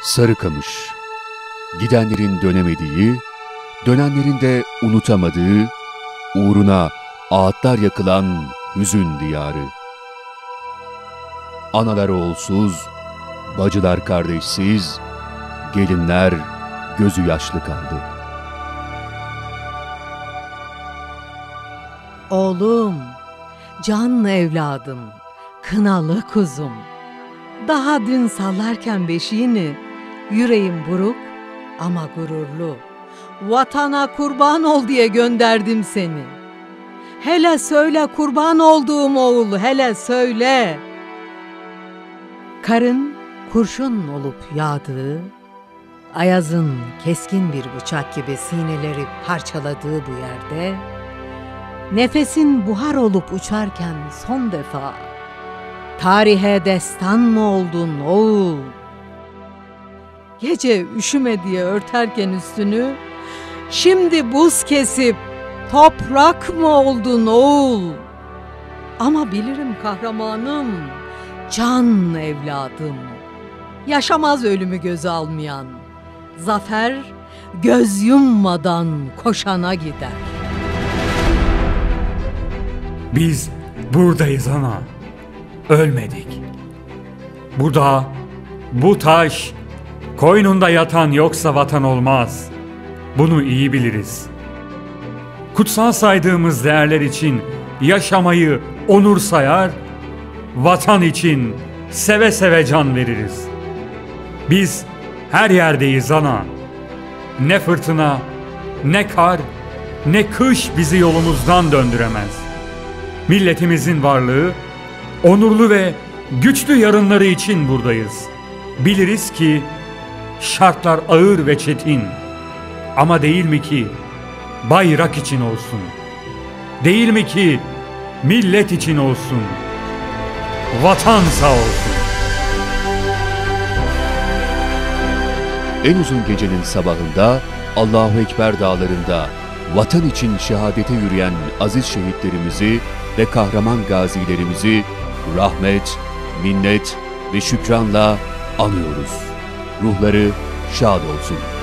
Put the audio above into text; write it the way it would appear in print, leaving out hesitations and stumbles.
Sarıkamış. Gidenlerin dönemediği, dönenlerin de unutamadığı, uğruna ağıtlar yakılan hüzün diyarı. Analar oğulsuz, bacılar kardeşsiz, gelinler gözü yaşlı kaldı. Oğlum, can evladım, kınalı kuzum. Daha dün sallarken beşiğini, yüreğim buruk ama gururlu. Vatana kurban ol diye gönderdim seni. Hele söyle kurban olduğum oğul, hele söyle. Karın kurşun olup yağdığı, ayazın keskin bir bıçak gibi sineleri parçaladığı bu yerde, nefesin buhar olup uçarken son defa, tarihe destan mı oldun oğul? Gece üşüme diye örterken üstünü, şimdi buz kesip toprak mı oldun oğul? Ama bilirim kahramanım, can evladım, yaşamaz ölümü göze almayan, zafer göz yummadan koşana gider. Biz buradayız ana, ölmedik. Bu dağ, bu taş, koynunda yatan yoksa vatan olmaz. Bunu iyi biliriz. Kutsal saydığımız değerler için yaşamayı onur sayar, vatan için seve seve can veririz. Biz her yerdeyiz ana. Ne fırtına, ne kar, ne kış bizi yolumuzdan döndüremez. Milletimizin varlığı, onurlu ve güçlü yarınları için buradayız. Biliriz ki şartlar ağır ve çetin. Ama değil mi ki bayrak için olsun? Değil mi ki millet için olsun? Vatan sağ olsun. En uzun gecenin sabahında Allahu Ekber dağlarında vatan için şehadete yürüyen aziz şehitlerimizi ve kahraman gazilerimizi rahmet, minnet ve şükranla anıyoruz. Ruhları şad olsun.